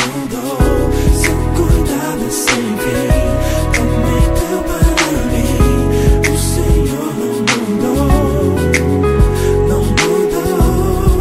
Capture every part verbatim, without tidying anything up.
mudou, seu cuidado é sem fim. Prometeu para mim, o Senhor não mudou, não mudou.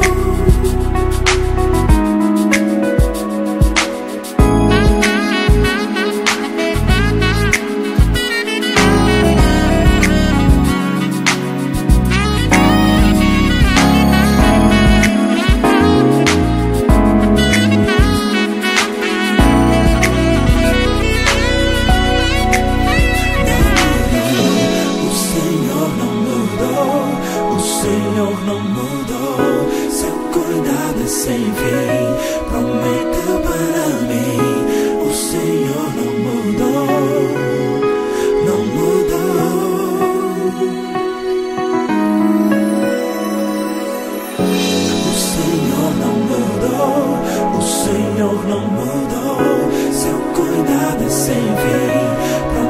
O Senhor não mudou, seu cuidado é sem fim. Prometeu para mim, o Senhor não mudou, não mudou. O Senhor não mudou, o Senhor não mudou, seu cuidado é sem fim.